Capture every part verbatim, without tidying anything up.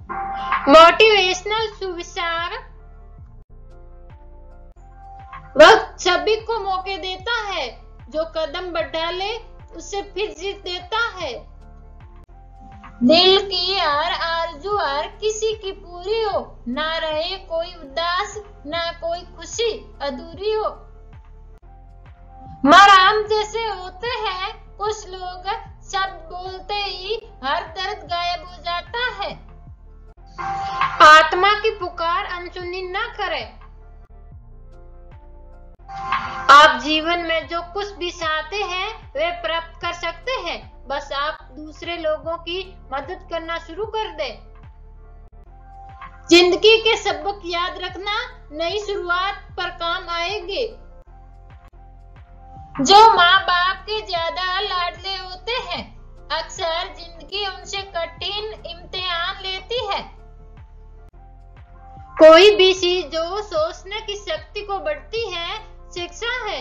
Motivational सुविचार। वक्त सभी को मौके देता है, जो कदम बढ़ा ले उसे फिर जीत देता है। दिल की हर आरज़ू हर किसी की पूरी हो, ना रहे कोई उदास, ना कोई खुशी अधूरी हो। मराम जैसे होते हैं कुछ लोग, शब्द बोलते ही हर दर्द गायब हो जाता है। आत्मा की पुकार अनसुनी ना करें। आप जीवन में जो कुछ भी चाहते हैं वे प्राप्त कर सकते हैं, बस आप दूसरे लोगों की मदद करना शुरू कर दें। जिंदगी के सबक याद रखना नई शुरुआत पर काम आएंगे। जो माँ बाप के ज्यादा लाडले होते हैं, अक्सर जिंदगी उनसे कठिन इम्तिहान लेती है। कोई भी चीज जो सोचने की शक्ति को बढ़ती है, शिक्षा है।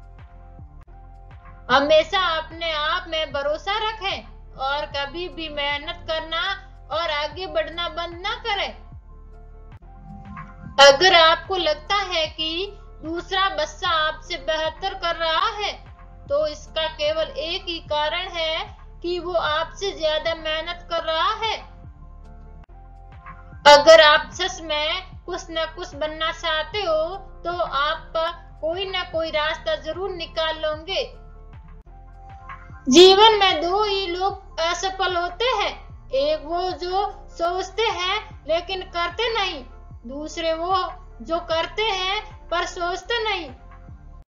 हमेशा अपने आप में भरोसा रखें और कभी भी मेहनत करना और आगे बढ़ना बंद ना करें। अगर आपको लगता है कि दूसरा बच्चा आपसे बेहतर कर रहा है, तो इसका केवल एक ही कारण है कि वो आपसे ज्यादा मेहनत कर रहा है। अगर आप सच में कुछ न कुछ बनना चाहते हो, तो आप कोई न कोई रास्ता जरूर निकाल लोगे। जीवन में दो ही लोग असफल होते हैं, एक वो जो सोचते हैं लेकिन करते नहीं, दूसरे वो जो करते हैं पर सोचते नहीं।